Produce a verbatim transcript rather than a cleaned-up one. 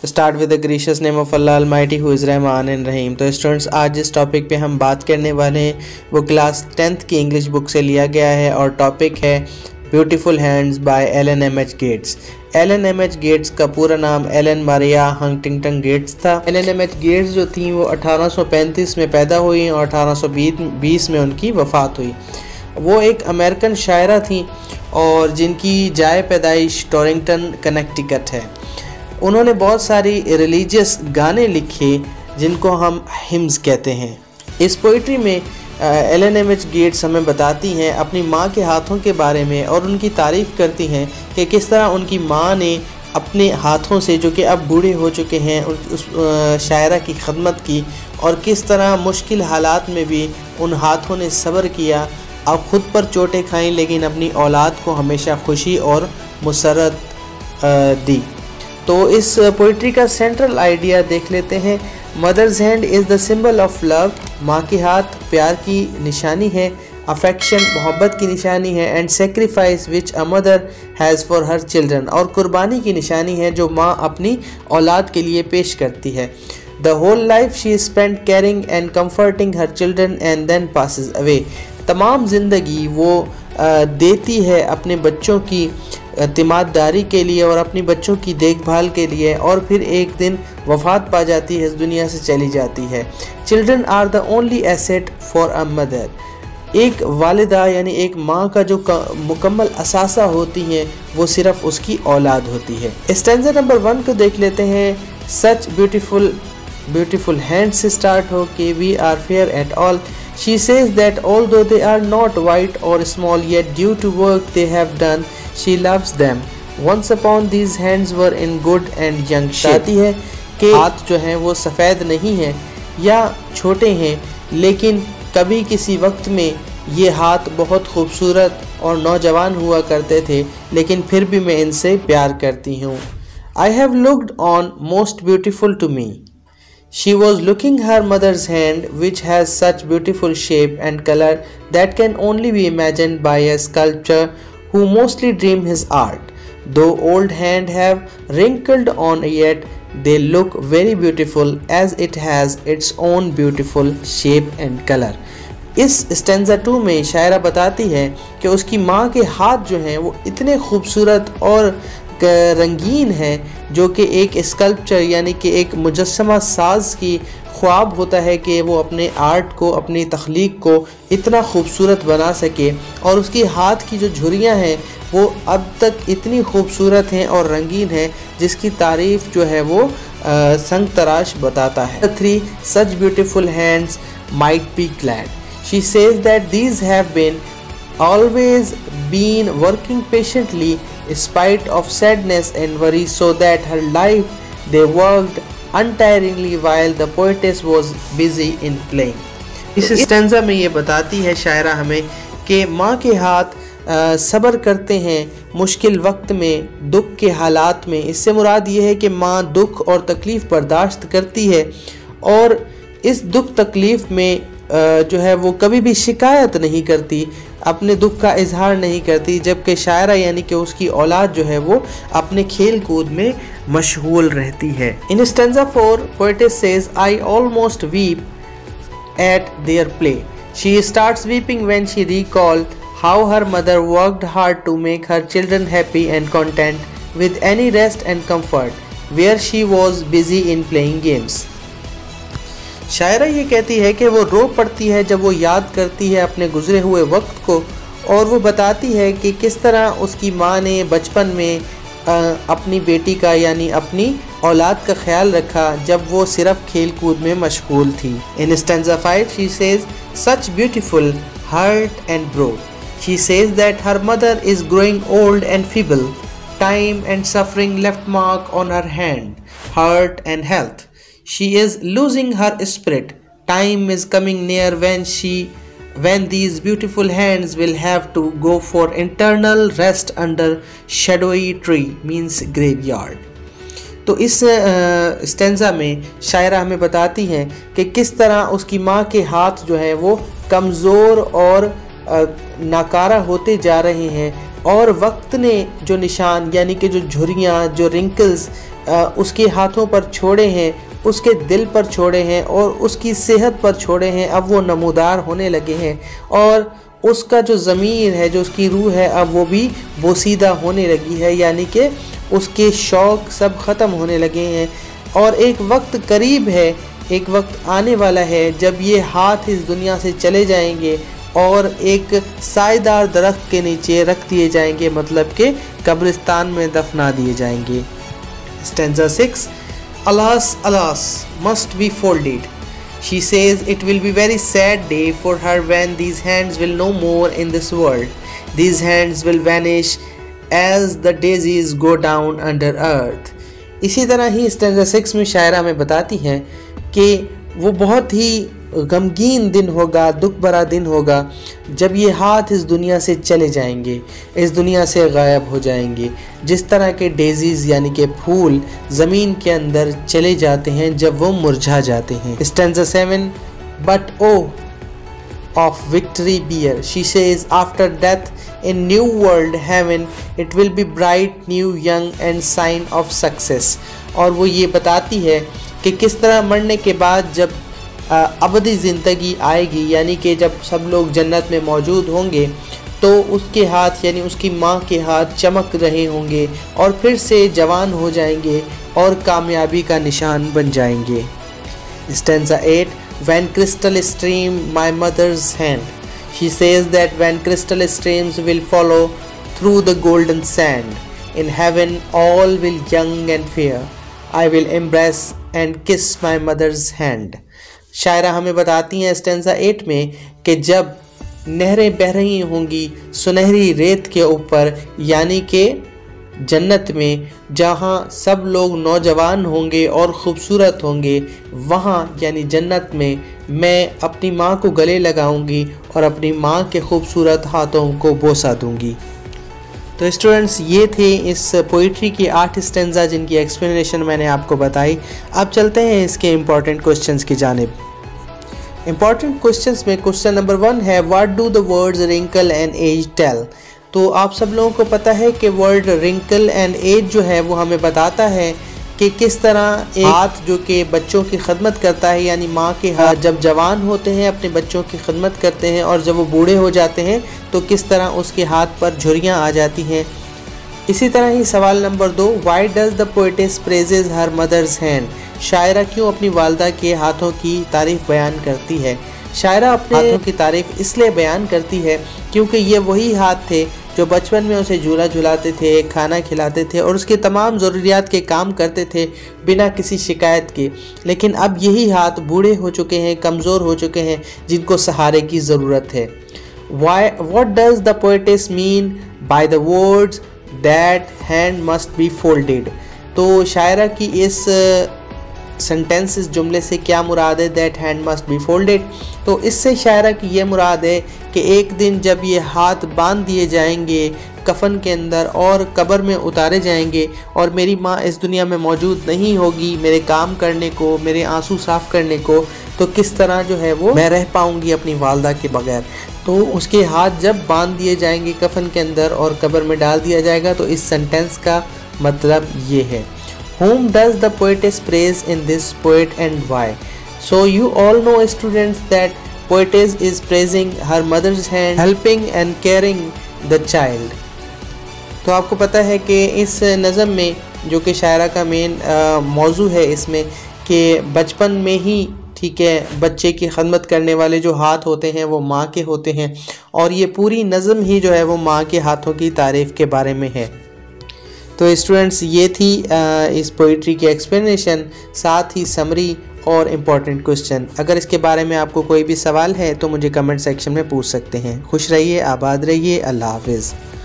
Start with the gracious name of Allah almighty who is Rahman and Rahim. तो students, आज जिस topic पे हम बात करने वाले हैं वो क्लास टेंथ की इंग्लिश बुक से लिया गया है और टॉपिक है beautiful hands by Ellen M H Gates. Ellen M H Gates का पूरा नाम एलन मारिया हंटिंगटन गेट्स था। एलन एम एच गेट्स जो थी वो अठारह सौ पैंतीस में पैदा हुई और अठारह सौ बीस में उनकी वफ़ात हुई। वो एक अमेरिकन शायरा थी और जिनकी जाए पैदाइश टोरिंगटन कनेक्टिकट है। उन्होंने बहुत सारी रिलीजियस गाने लिखे जिनको हम हिम्स कहते हैं। इस पोइट्री में एलन एम एच गेट्स हमें बताती हैं अपनी माँ के हाथों के बारे में और उनकी तारीफ़ करती हैं कि किस तरह उनकी माँ ने अपने हाथों से, जो कि अब बूढ़े हो चुके हैं, उस शायरा की खदमत की और किस तरह मुश्किल हालात में भी उन हाथों ने सब्र किया। अब ख़ुद पर चोटें खाई लेकिन अपनी औलाद को हमेशा खुशी और मुसरत दी। तो इस पोइट्री का सेंट्रल आइडिया देख लेते हैं। Mother's hand is the symbol of love. माँ के हाथ प्यार की निशानी है, अफेक्शन मोहब्बत की निशानी है, and sacrifice which a mother has for her children, और कुर्बानी की निशानी है जो माँ अपनी औलाद के लिए पेश करती है। The whole life she spend caring and comforting her children and then passes away. तमाम ज़िंदगी वो आ, देती है अपने बच्चों की तिमाददारी के लिए और अपनी बच्चों की देखभाल के लिए, और फिर एक दिन वफ़ात पा जाती है, इस दुनिया से चली जाती है। Children are the only asset for a mother. एक वालिदा यानी एक माँ का जो मुकम्मल असासा होती हैं वो सिर्फ़ उसकी औलाद होती है। स्टैंज़ा नंबर वन को देख लेते हैं। सच ब्यूटीफुल ब्यूटीफुल हैंड्स से स्टार्ट हो के we are fair at all. She says that although they are not white or small, yet due to work they have done, she loves them. Once upon these hands were in good and young shape. कहती है कि हाथ जो हैं वो सफ़ेद नहीं हैं या छोटे हैं, लेकिन कभी किसी वक्त में ये हाथ बहुत खूबसूरत और नौजवान हुआ करते थे, लेकिन फिर भी मैं इनसे प्यार करती हूँ। I have looked on most beautiful to me. She was looking her mother's hand, which has such beautiful shape and color that can only be imagined by a sculptor who mostly dream his art. Though old hand have wrinkled on, yet they look very beautiful as it has its own beautiful shape and color. इस stanza two में शायरा बताती है कि उसकी माँ के हाथ जो हैं वो इतने खूबसूरत और रंगीन है जो कि एक स्कल्पचर यानी कि एक मुजस्समा साज की ख्वाब होता है कि वो अपने आर्ट को, अपनी तख्लीक को इतना खूबसूरत बना सके। और उसकी हाथ की जो झुर्रियाँ हैं वो अब तक इतनी खूबसूरत हैं और रंगीन हैं जिसकी तारीफ़ जो है वो संग तराश बताता है। Three such beautiful hands might be glad. She says that these have been always been working patiently in spite of sadness and worry, so that her life they worked untiringly while the poetess was busy in playing. इस stanza में ये बताती है शायरा हमें कि माँ के हाथ सब्र करते हैं मुश्किल वक्त में, दुख के हालात में। इससे मुराद ये है कि माँ दुख और तकलीफ़ बर्दाश्त करती है और इस दुख तकलीफ़ में जो है वो कभी भी शिकायत नहीं करती, अपने दुख का इजहार नहीं करती, जबकि शायरा यानी कि उसकी औलाद जो है वो अपने खेल कूद में मशगूल रहती है। In stanza four poetess says I almost weep at their play. She starts weeping when she recall how her mother worked hard to make her children happy and content with any rest and comfort where she was busy in playing games. शायरा ये कहती है कि वो रो पड़ती है जब वो याद करती है अपने गुजरे हुए वक्त को, और वो बताती है कि किस तरह उसकी माँ ने बचपन में आ, अपनी बेटी का यानी अपनी औलाद का ख्याल रखा जब वो सिर्फ खेल कूद में मशगूल थी। In stanza five she says such beautiful heart and brow. She says that her mother is growing old and feeble, time and suffering left mark on her hand, heart and health. She is losing her spirit. Time is coming near when she, when these beautiful hands will have to go for eternal rest under shadowy tree means graveyard. तो इस stanza में शायरा हमें बताती हैं कि किस तरह उसकी माँ के हाथ जो हैं वो कमज़ोर और नाकारा होते जा रहे हैं और वक्त ने जो निशान यानी कि जो झुर्रियाँ, जो रिंकल्स उसके हाथों पर छोड़े हैं, उसके दिल पर छोड़े हैं और उसकी सेहत पर छोड़े हैं, अब वो नमूदार होने लगे हैं और उसका जो ज़मीर है, जो उसकी रूह है, अब वो भी बोसीदा होने लगी है, यानी कि उसके शौक़ सब ख़त्म होने लगे हैं। और एक वक्त करीब है, एक वक्त आने वाला है जब ये हाथ इस दुनिया से चले जाएंगे और एक सायेदार दरख्त के नीचे रख दिए जाएंगे, मतलब कि कब्रिस्तान में दफना दिए जाएंगे। Stanza six, Alas, alas, must be folded. She says it will be very sad day for her when these hands will no more in this world. These hands will vanish as the daisies go down under earth. इसी तरह ही stanza six में शायरा में बताती हैं कि वो बहुत ही गमगीन दिन होगा, दुख भरा दिन होगा जब ये हाथ इस दुनिया से चले जाएंगे, इस दुनिया से गायब हो जाएंगे, जिस तरह के डेजीज़ यानी कि फूल ज़मीन के अंदर चले जाते हैं जब वो मुरझा जाते हैं। Stanza seven, but oh of victory bear, she says after death in new world heaven it will be bright, new, young and sign of success। और वो ये बताती है कि किस तरह मरने के बाद जब अबदी ज़िंदगी आएगी, यानी कि जब सब लोग जन्नत में मौजूद होंगे तो उसके हाथ यानी उसकी माँ के हाथ चमक रहे होंगे और फिर से जवान हो जाएंगे और कामयाबी का निशान बन जाएंगे। Stanza eight, when crystal stream my mother's hand, she says that when crystal streams will follow through the golden sand, in heaven all will young and fair, I will embrace and kiss my mother's hand। शायरा हमें बताती हैं stanza eight में कि जब नहरें बह रही होंगी सुनहरी रेत के ऊपर, यानी कि जन्नत में जहाँ सब लोग नौजवान होंगे और ख़ूबसूरत होंगे, वहाँ यानी जन्नत में मैं अपनी माँ को गले लगाऊंगी और अपनी माँ के खूबसूरत हाथों को बोसा दूंगी। तो स्टूडेंट्स, ये थे इस पोइट्री के आठ स्टेंजा जिनकी एक्सप्लेनेशन मैंने आपको बताई। अब चलते हैं इसके इम्पॉर्टेंट क्वेश्चंस की जानिब। इम्पॉर्टेंट क्वेश्चंस में क्वेश्चन नंबर वन है, what do the words wrinkle and age tell. तो आप सब लोगों को पता है कि वर्ड रिंकल एंड एज जो है वो हमें बताता है कि किस तरह एक हाथ जो कि बच्चों की खिदमत करता है, यानी माँ के हाथ जब जवान होते हैं अपने बच्चों की खिदमत करते हैं और जब वो बूढ़े हो जाते हैं तो किस तरह उसके हाथ पर झुर्रियाँ आ जाती हैं। इसी तरह ही सवाल नंबर दो, why does the poetess praise her mother's hand. शायरा क्यों अपनी वालदा के हाथों की तारीफ़ बयान करती है। शायरा अपने हाथों की तारीफ़ इसलिए बयान करती है क्योंकि ये वही हाथ थे जो बचपन में उसे झूला झुलाते थे, खाना खिलाते थे और उसके तमाम ज़रूरियात के काम करते थे बिना किसी शिकायत के। लेकिन अब यही हाथ बूढ़े हो चुके हैं, कमज़ोर हो चुके हैं, जिनको सहारे की ज़रूरत है। Why what does the poetess mean by the words that hand must be folded. तो शायरा की इस सेंटेंस इस जुमले से क्या मुराद है, that hand must be folded. तो इससे शायरा की ये मुराद है कि एक दिन जब ये हाथ बांध दिए जाएंगे कफन के अंदर और कब्र में उतारे जाएंगे और मेरी माँ इस दुनिया में मौजूद नहीं होगी मेरे काम करने को, मेरे आंसू साफ़ करने को, तो किस तरह जो है वो मैं रह पाऊँगी अपनी वालदा के बगैर। तो उसके हाथ जब बांध दिए जाएंगे कफन के अंदर और कब्र में डाल दिया जाएगा। तो इस सेंटेंस का मतलब ये है। Whom does the poetess praise in this poet and why? So you all know students that poetess is praising her mother's hand, helping and caring the child। तो आपको पता है कि इस नज़म में जो कि शायरा का मेन मौजू है इसमें कि बचपन में ही ठीक है बच्चे की खदमत करने वाले जो हाथ होते हैं वो माँ के होते हैं और ये पूरी नज़म ही जो है वो माँ के हाथों की तारीफ़ के बारे में है। तो स्टूडेंट्स, ये थी इस पोइट्री की एक्सप्लेनेशन, साथ ही समरी और इम्पॉर्टेंट क्वेश्चन। अगर इसके बारे में आपको कोई भी सवाल है तो मुझे कमेंट सेक्शन में पूछ सकते हैं। खुश रहिए, आबाद रहिए, अल्लाह हाफिज़।